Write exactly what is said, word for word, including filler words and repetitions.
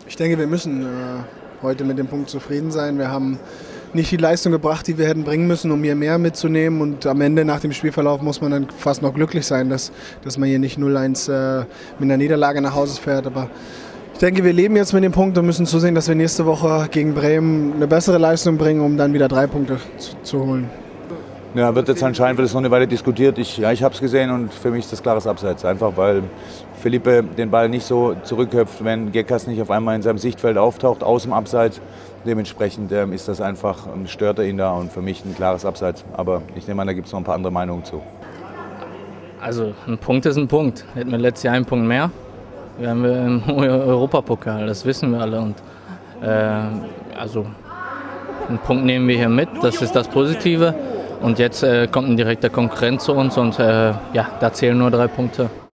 Ich denke, wir müssen äh, heute mit dem Punkt zufrieden sein. Wir haben nicht die Leistung gebracht, die wir hätten bringen müssen, um hier mehr mitzunehmen. Und am Ende, nach dem Spielverlauf, muss man dann fast noch glücklich sein, dass, dass man hier nicht null eins äh, mit einer Niederlage nach Hause fährt. Aber ich denke, wir leben jetzt mit dem Punkt und müssen zusehen, dass wir nächste Woche gegen Bremen eine bessere Leistung bringen, um dann wieder drei Punkte zu, zu holen. Ja, wird jetzt anscheinend wird es noch eine Weile diskutiert. Ich, ja, ich habe es gesehen und für mich ist das klares Abseits. Einfach weil Felipe den Ball nicht so zurückköpft, wenn Gekas nicht auf einmal in seinem Sichtfeld auftaucht, aus dem Abseits. Dementsprechend ähm, ist das einfach, stört er ihn da und für mich ein klares Abseits. Aber ich nehme an, da gibt es noch ein paar andere Meinungen zu. Also ein Punkt ist ein Punkt. Hätten wir letztes Jahr einen Punkt mehr, wären wir im Europapokal, das wissen wir alle. Und, äh, also einen Punkt nehmen wir hier mit, das ist das Positive. Und jetzt äh, kommt ein direkter Konkurrent zu uns und äh, ja, da zählen nur drei Punkte.